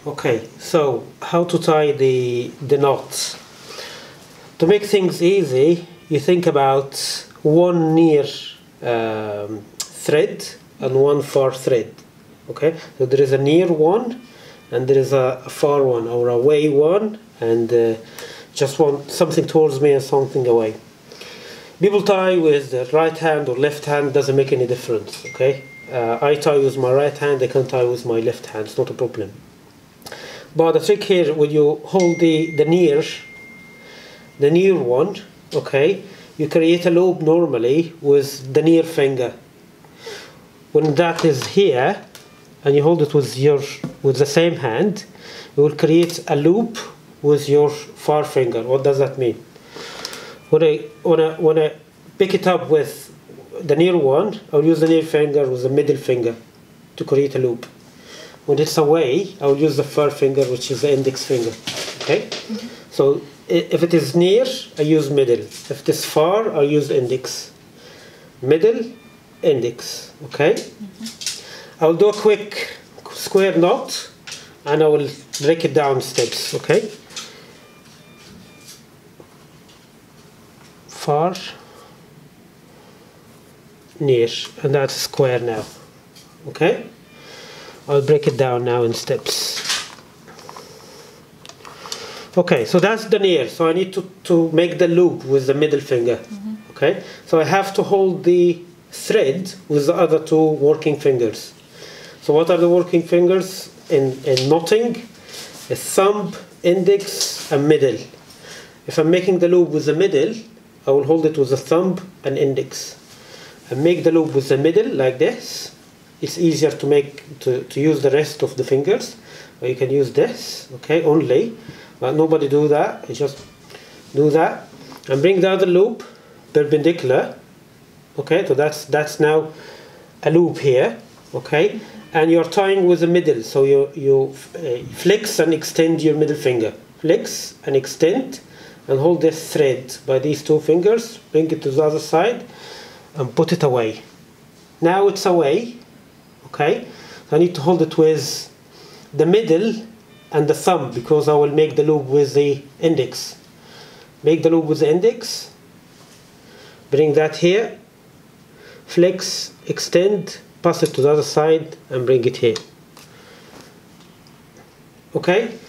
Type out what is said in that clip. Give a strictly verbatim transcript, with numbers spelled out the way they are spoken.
Okay, so how to tie the, the knots. To make things easy, you think about one near um, thread and one far thread. Okay, so there is a near one and there is a, a far one, or a away one, and uh, just one, something towards me and something away. People tie with the right hand or left hand, doesn't make any difference. Okay, uh, I tie with my right hand, I can tie with my left hand, it's not a problem. But the trick here, when you hold the, the near, the near one, okay, you create a loop normally with the near finger. When that is here, and you hold it with your with the same hand, you will create a loop with your far finger. What does that mean? When I when I when I pick it up with the near one, I'll use the near finger with the middle finger to create a loop. When it's away, I'll use the far finger, which is the index finger. Okay? Mm-hmm. So if it is near, I use middle. If it is far, I'll use index. Middle, index. Okay? Mm-hmm. I'll do a quick square knot, and I will break it down steps. Okay? Far, near, and that's square now. Okay? I'll break it down now in steps. Okay, so that's the near. So I need to, to make the loop with the middle finger. Mm-hmm. Okay, so I have to hold the thread with the other two working fingers. So what are the working fingers in, in knotting? A thumb, index, and middle. If I'm making the loop with the middle, I will hold it with the thumb and index. And make the loop with the middle like this. It's easier to make to, to use the rest of the fingers, or you can use this, okay, only, but nobody do that. You just do that and bring the other loop perpendicular. Okay, so that's that's now a loop here. Okay, and you're tying with the middle, so you you uh, flex and extend your middle finger, flex and extend, and hold this thread by these two fingers. Bring it to the other side and put it away. Now it's away. Okay, so I need to hold it with the middle and the thumb, because I will make the loop with the index. Make the loop with the index, bring that here, flex, extend, pass it to the other side, and bring it here. Okay,